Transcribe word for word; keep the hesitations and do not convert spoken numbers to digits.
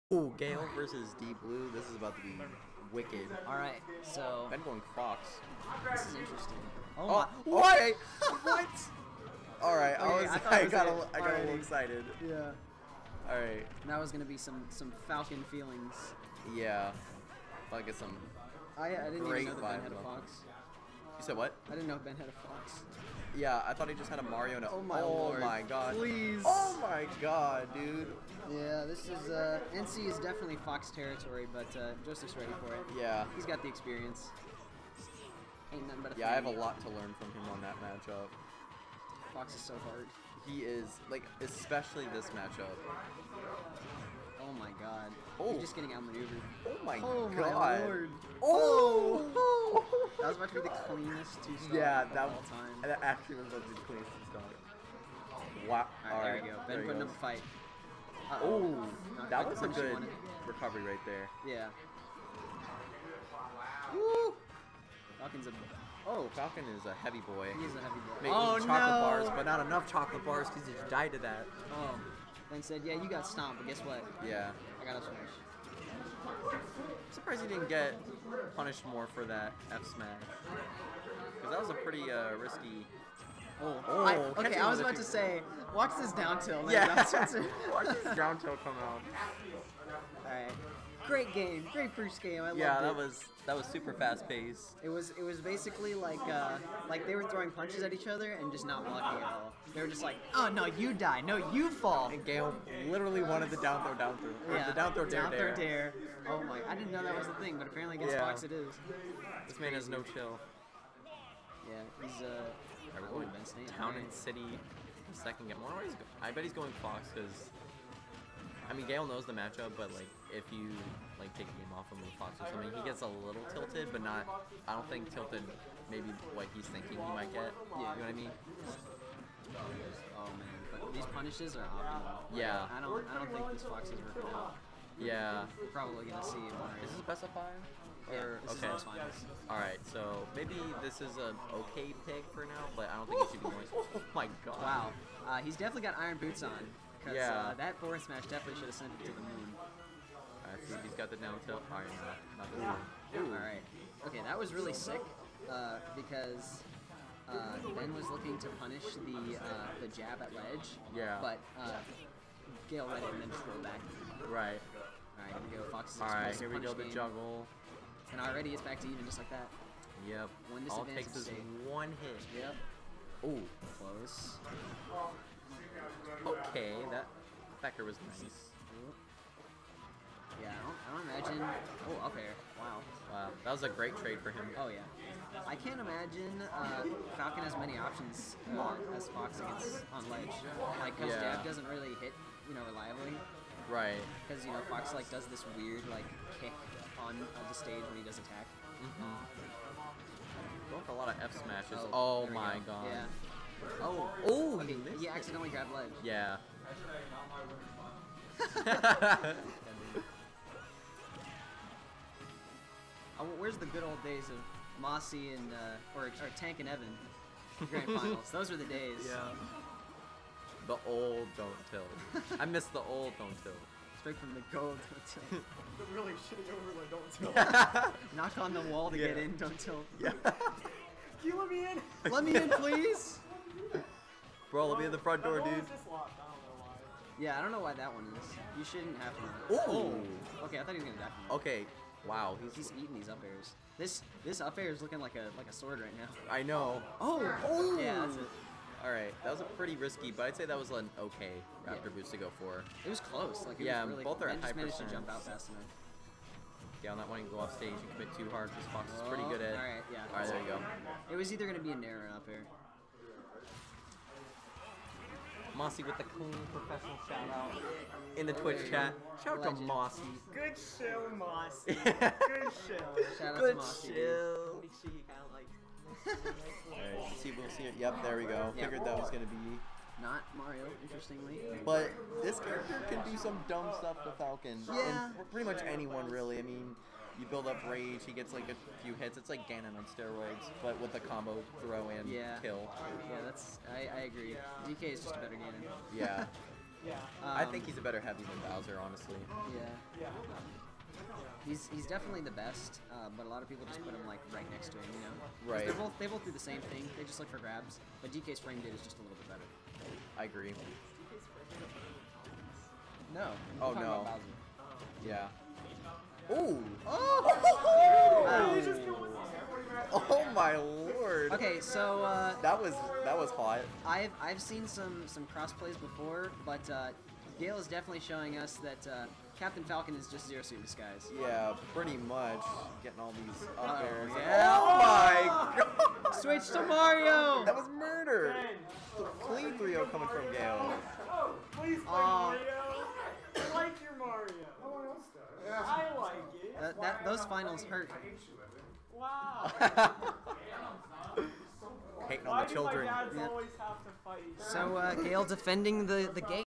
Oh, Gale versus Deep Blue. This is about to be wicked. Alright, so Ben going Fox. this is interesting. Oh, Oh, my. what? Okay. what? All right, I Okay, was, I I, thought it was got, it a, I got a already. little excited. Yeah. All right, That was gonna be some some Falcon feelings. yeah. I'll get some. I I didn't Great even know that Ben vibe had a about fox. You said what? I didn't know Ben had a fox. Yeah, I thought he just had a Mario. And a, Oh my oh lord. my god. Please. Oh my god, dude. Yeah, this is uh N C is definitely Fox territory, but uh, Joseph's ready for it. Yeah. He's got the experience. Ain't nothing but a Yeah, I have a fan. lot to learn from him on that matchup. Fox is so hard. He is like, especially this matchup. Oh my god. Oh. He's just getting outmaneuvered. Oh my Oh my god. lord. Oh. That was about to be the cleanest two star Yeah, of that all was, time. that actually was about to be the cleanest to start. Wow. Alright, there Alright, we go. there Ben he putting up goes. a fight. Uh Oh, Not that quite was a punch he good wanted. recovery right there. Yeah. Woo! Falcon's a. Oh, Falcon is a heavy boy. He is a heavy boy. Making Oh chocolate no! bars, but not enough chocolate bars because he died to that. Oh. Ben said, "Yeah, you got stomped, but guess what? Yeah. I got a smash." I'm surprised he didn't get punished more for that F smash. Because that was a pretty uh, risky. Oh. Oh, I, catching okay, I was with a about to two- say, watch this down tilt. man. Yeah. That's what's- Watch this ground tilt come out. All right. Great game. Great first game. I Yeah, loved that it. was that was super fast paced. It was it was basically like uh, like they were throwing punches at each other and just not blocking at all. They were just like, oh no, you die, no, you fall. And Gale literally wanted the down throw, down throw, or the down throw, dare, down dare. throw dare. Oh my, I didn't know that was the thing, but apparently against Yeah. Fox it is. This man has no chill. Yeah, he's uh. I oh, really Ben staying Town there. and City second game. I wonder where he's go I bet he's going Fox because I mean Gale knows the matchup, but like if you like take a game off him with Fox or something, he gets a little tilted, but not. I don't think tilted. Maybe what he's thinking he might get. Yeah. You know what I mean? Oh man, but these punishes are optimal. Yeah. I don't I don't think these Foxes working out. Yeah. We're probably gonna see him. More. Is this best of five? Yeah, Or this is okay. those finals. All right. So maybe this is an okay pick for now, but I don't think it should be more. Oh my god. Wow, uh, he's definitely got iron boots on. Cause, Yeah. uh, that forward smash definitely should have sent it to the moon. Alright, see if he's got the down tilt. Alright, no, not this one. All right. Okay, that was really sick uh, because uh, Ben was looking to punish the uh, the jab at ledge. Yeah. But uh, Gale read it and then just rolled back. Right. All right, here we go. Fox's Alright, explosive here we go. punish The game. juggle. And already it's back to even just like that. Yep. One All it disadvantage takes to is save. one hit. Yep. Ooh. Close. Okay, that Becker was nice. Yeah, I don't, I don't imagine. Oh, up air. Wow. Wow, that was a great trade for him. Oh yeah. I can't imagine uh, Falcon has many options uh, as Fox against on ledge. Like, cause Yeah. jab doesn't really hit, you know, reliably. Right. Because you know Fox like does this weird like kick on uh, the stage when he does attack. Mm-hmm. Going for a lot of F smashes. Oh, Oh, there we my go. god. Yeah. Oh. Oh, Okay, he missed he it. accidentally grabbed ledge. Yeah. Oh, where's the good old days of Mossy and uh, or, or Tank and Evan grand finals? Those were the days. Yeah. The old don't tilt. I miss the old don't tilt. Straight from the gold. The really shitty overlay, don't tilt. Knock on the wall to Yeah. get in. Don't tilt. Yeah. Can you let me in? Let me in, please. Bro, let me in the front door, That door dude. is just locked, I don't know why. Yeah, I don't know why that one is. You shouldn't have to. Ooh. Okay, I thought he was gonna die from that. Okay. Wow, he's, He's eating these up airs. This this up air is looking like a like a sword right now. I know. Oh, Oh. yeah, that's it. All right, that was a pretty risky, but I'd say that was an okay Raptor Yeah. boost to go for. It was close. Like it Yeah, was really. both are Ben at just high managed to percents. jump out fast enough. Yeah, on that one, you can go off stage and commit too hard because Fox is pretty Oh, good at. all right, yeah. All right, there you go. It was either gonna be a nair or an up air. Mossy with the clean professional shout out in the Twitch chat. Shout out to Legend. Mossy. Good show, Moss. Good show. Shout out Good to Mossy. dude. chill. Make sure you kind of like. Alright, see, we'll see it. Yep, there we go. Yeah. Figured that was gonna be. Not Mario, interestingly. But this character can do some dumb stuff to Falcon. Yeah. And pretty much anyone, really. I mean, you build up rage, he gets like a few hits. It's like Ganon on steroids, but with a combo throw and Yeah. kill. Yeah, that's I, I agree. D K is just a better Ganon. Yeah. Yeah. I Um, think he's a better heavy than Bowser, honestly. Yeah. Yeah. He's he's definitely the best, uh, but a lot of people just put him like right next to him, you know. 'Cause Right. They're both they both do the same thing. They just look for grabs, but D K's frame rate is just a little bit better. I agree. No. I'm Oh, talking no. about Bowser. Yeah. Ooh. Oh! He's just going Oh my lord. Okay, so uh, That was that was hot. I've I've seen some some cross plays before, but uh, Gale is definitely showing us that uh, Captain Falcon is just Zero Suit in disguise. Yeah, pretty much. Getting all these up Uh-oh, airs. yeah. Oh my god. Switch to Mario. That was murder. Ben. Clean three oh coming from Gale. Oh, please play Aw. Mario. I like your Mario. I like it. That, that those finals hurt. Wow. Hating Why on the do children. my dads Yeah. always have to fight? So uh, Gale defending the the gate.